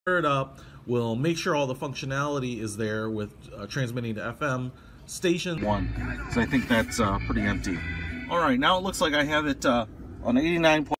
it up. We'll make sure all the functionality is there with transmitting to FM station 1. So I think that's pretty empty. All right, now it looks like I have it on 89.